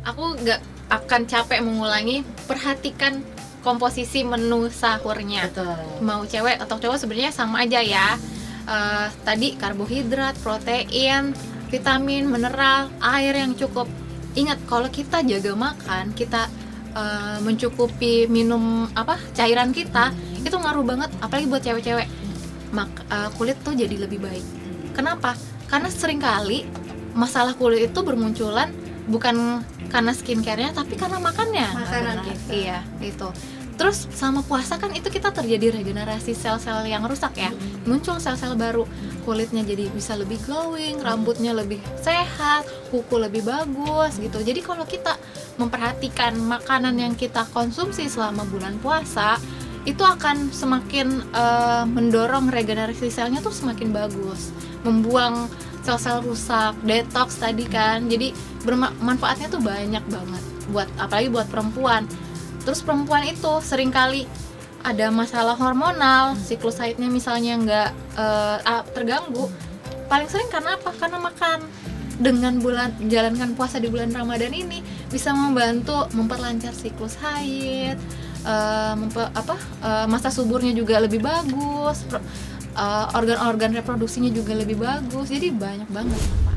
aku nggak akan capek mengulangi, perhatikan komposisi menu sahurnya. Betul. Mau cewek atau cowok sebenarnya sama aja ya. Tadi karbohidrat, protein, vitamin, mineral, air yang cukup. Ingat, kalau kita jaga makan, kita mencukupi minum cairan kita, itu ngaruh banget, apalagi buat cewek-cewek. Kulit tuh jadi lebih baik. Kenapa? Karena seringkali masalah kulit itu bermunculan bukan karena skincare-nya, tapi karena makannya. Makanan kita. Iya, itu. Terus sama puasa kan itu kita terjadi regenerasi sel-sel yang rusak ya. Muncul sel-sel baru, kulitnya jadi bisa lebih glowing, rambutnya lebih sehat, kuku lebih bagus gitu. Jadi kalau kita memperhatikan makanan yang kita konsumsi selama bulan puasa, itu akan semakin mendorong regenerasi selnya tuh semakin bagus, membuang sel-sel rusak, detox tadi kan. Jadi manfaatnya tuh banyak banget buat, apalagi buat perempuan. Terus perempuan itu seringkali ada masalah hormonal, siklus haidnya misalnya nggak terganggu. Paling sering karena apa? Karena makan. Dengan jalankan puasa di bulan Ramadan ini bisa membantu memperlancar siklus haid, masa suburnya juga lebih bagus, organ-organ reproduksinya juga lebih bagus. Jadi banyak banget.